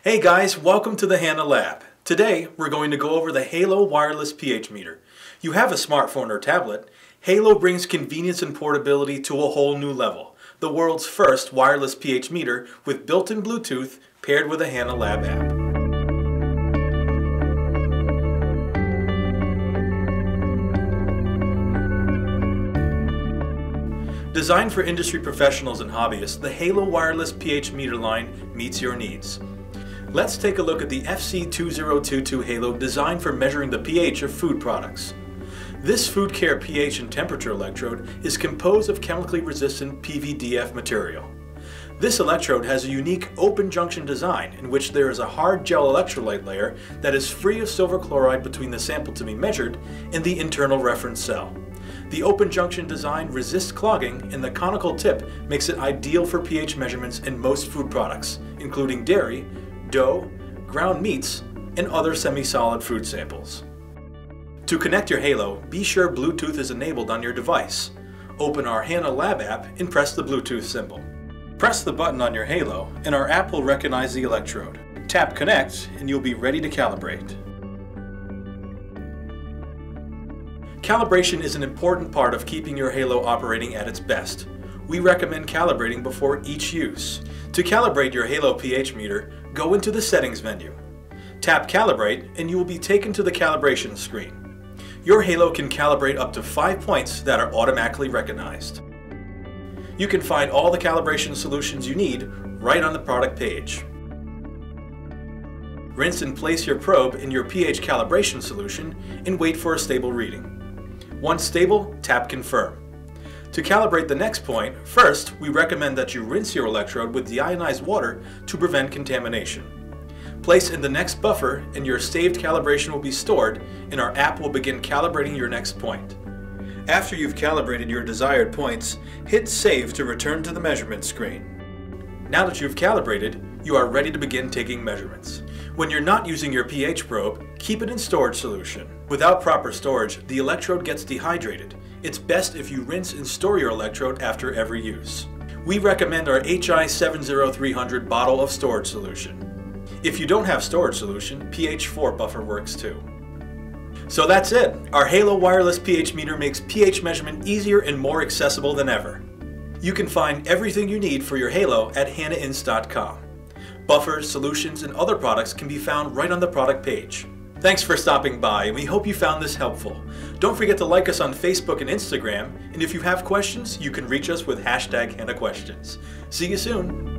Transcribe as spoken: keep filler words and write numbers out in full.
Hey guys, welcome to the Hanna Lab. Today we're going to go over the Halo wireless pH meter. You have a smartphone or tablet. Halo brings convenience and portability to a whole new level. The world's first wireless pH meter with built-in Bluetooth paired with a Hanna Lab app. Designed for industry professionals and hobbyists, the Halo wireless pH meter line meets your needs. Let's take a look at the F C two zero two two Halo designed for measuring the pH of food products. This food care pH and temperature electrode is composed of chemically resistant P V D F material. This electrode has a unique open junction design in which there is a hard gel electrolyte layer that is free of silver chloride between the sample to be measured and the internal reference cell. The open junction design resists clogging, and the conical tip makes it ideal for pH measurements in most food products, including dairy, dough, ground meats, and other semi-solid food samples. To connect your Halo, be sure Bluetooth is enabled on your device. Open our Hanna Lab app and press the Bluetooth symbol. Press the button on your Halo and our app will recognize the electrode. Tap Connect and you'll be ready to calibrate. Calibration is an important part of keeping your Halo operating at its best. We recommend calibrating before each use. To calibrate your Halo pH meter, go into the Settings menu. Tap Calibrate and you will be taken to the calibration screen. Your Halo can calibrate up to five points that are automatically recognized. You can find all the calibration solutions you need right on the product page. Rinse and place your probe in your pH calibration solution and wait for a stable reading. Once stable, tap Confirm. To calibrate the next point, first we recommend that you rinse your electrode with deionized water to prevent contamination. Place in the next buffer and your saved calibration will be stored and our app will begin calibrating your next point. After you've calibrated your desired points, hit Save to return to the measurement screen. Now that you've calibrated, you are ready to begin taking measurements. When you're not using your pH probe, keep it in storage solution. Without proper storage, the electrode gets dehydrated. It's best if you rinse and store your electrode after every use. We recommend our H I seven zero three hundred bottle of storage solution. If you don't have storage solution, P H four buffer works too. So that's it. Our Halo wireless pH meter makes pH measurement easier and more accessible than ever. You can find everything you need for your Halo at hanna inst dot com. Buffers, solutions, and other products can be found right on the product page. Thanks for stopping by, and we hope you found this helpful. Don't forget to like us on Facebook and Instagram, and if you have questions, you can reach us with hashtag Hanna Questions. See you soon!